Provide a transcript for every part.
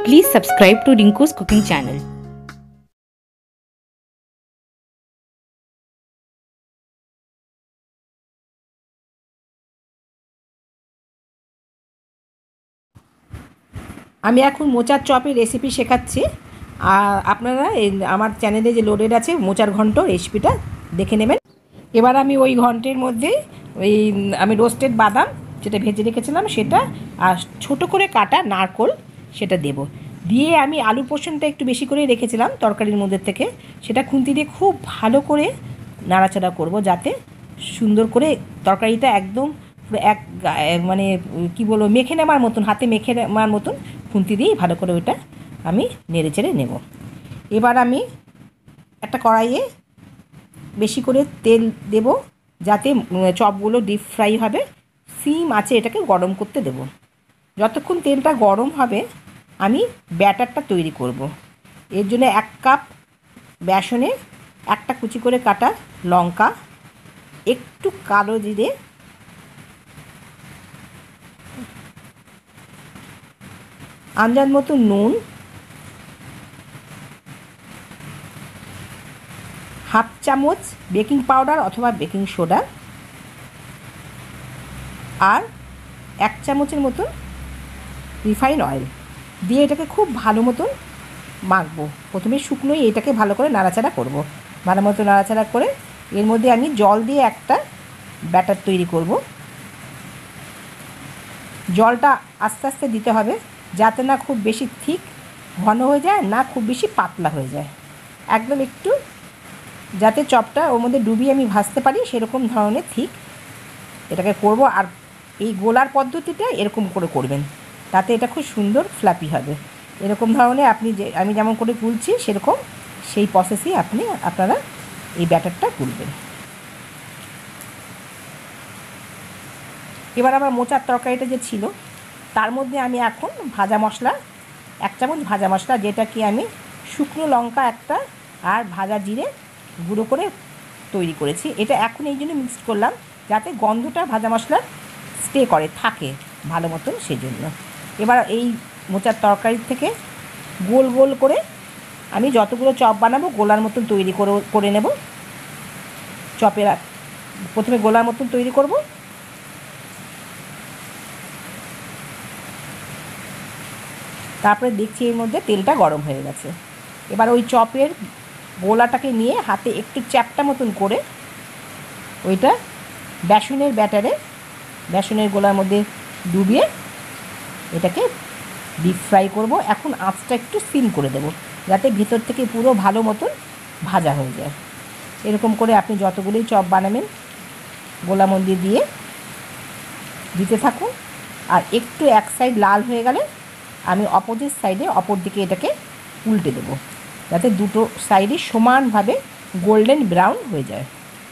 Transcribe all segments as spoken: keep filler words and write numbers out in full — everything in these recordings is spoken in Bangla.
Please subscribe to Rinku's cooking channel. আমি এখন মোচার চপের রেসিপি শেখাচ্ছি। আর আপনারা আমার চ্যানেলে যে লোডেড আছে মোচার ঘন্ট রেসিপিটা দেখে নেবেন। এবার আমি ওই ঘন্টের মধ্যে ওই আমি রোস্টেড বাদাম যেটা ভেজে রেখেছিলাম সেটা আর ছোটো করে কাটা নারকোল সেটা দেব। দিয়ে আমি আলু পোর্শনটা একটু বেশি করে রেখেছিলাম তরকারির মধ্যে থেকে, সেটা খুন্তি দিয়ে খুব ভালো করে নাড়াচাড়া করব যাতে সুন্দর করে তরকারিটা একদম এক মানে কি বলবো মেখে নেওয়ার মতন, হাতে মেখে নেওয়ার মতন খুন্তি দিয়েই ভালো করে ওইটা আমি নেড়ে চেড়ে নেব। এবার আমি একটা কড়াইয়ে বেশি করে তেল দেব যাতে চপগুলো ডিপ ফ্রাই হবে। সিম আছে এটাকে গরম করতে দেব। যতক্ষণ তেলটা গরম হবে আমি ব্যাটারটা তৈরি করব। এর জন্য এক কাপ বেসনে একটা কুচি করে কাটা লঙ্কা, একটু কালো জিরে, আন্দাজ মতো নুন, হাফ চামচ বেকিং পাউডার অথবা বেকিং সোডা আর এক চামচের মতন রিফাইন অয়েল দিয়ে এটাকে খুব ভালো মতন মাখবো। প্রথমে শুকনোই এটাকে ভালো করে নাড়াচাড়া করব। ভালো মতো নাড়াচাড়া করে এর মধ্যে আমি জল দিয়ে একটা ব্যাটার তৈরি করব। জলটা আস্তে আস্তে দিতে হবে যাতে না খুব বেশি থিক ঘন হয়ে যায়, না খুব বেশি পাতলা হয়ে যায়, একদম একটু যাতে চপটা ওর মধ্যে ডুবিয়ে আমি ভাজতে পারি সেরকম ধরনের থিক এটাকে করব। আর এই গোলার পদ্ধতিটা এরকম করে করবেন, তাতে এটা খুব সুন্দর ফ্লাপি হবে। এরকম ধরনের আপনি যে আমি যেমন করে গুলছি সেরকম সেই প্রসেসেই আপনি আপনারা এই ব্যাটারটা গুলবেন। এবার আমার মোচার তরকারিটা যে ছিল তার মধ্যে আমি এখন ভাজা মশলা এক চামচ ভাজা মশলা, যেটা কি আমি শুকনো লঙ্কা একটা আর ভাজা জিরে গুঁড়ো করে তৈরি করেছি, এটা এখন এই জন্য মিক্সড করলাম যাতে গন্ধটা ভাজা মশলার স্টে করে থাকে ভালো মতন সেজন্য। এবার এই মোচার তরকারি থেকে গোল গোল করে আমি যতগুলো চপ বানাবো গোলার মতন তৈরি করে করে নেব। চপের প্রথমে গোলার মতন তৈরি করব, তারপরে দেখছি এর মধ্যে তেলটা গরম হয়ে গেছে। এবার ওই চপের গোলাটাকে নিয়ে হাতে একটু চ্যাপটা মতন করে ওইটা বেসনের ব্যাটারে বেসনের গোলার মধ্যে ডুবিয়ে এটাকে ডিপ ফ্রাই করব। এখন আঁচটা একটু সিম করে দেব যাতে ভিতর থেকে পুরো ভালো মতন ভাজা হয়ে যায়। এরকম করে আপনি যতগুলোই চপ বানাবেন গোলা মধ্যে দিয়ে দিতে থাকুন। আর একটু এক সাইড লাল হয়ে গেলে আমি অপোজিট সাইডে অপর দিকে এটাকে উল্টে দেবো যাতে দুটো সাইডে সমানভাবে গোল্ডেন ব্রাউন হয়ে যায়।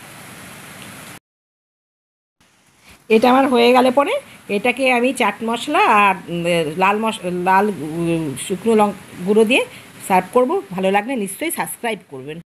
এটা আমার হয়ে গেলে পরে এটাকে আমি চাট মশলা আর লাল মশ লাল শুকনো লঙ্কা গুঁড়ো দিয়ে সার্ভ করব। ভালো লাগলে নিশ্চয়ই সাবস্ক্রাইব করবেন।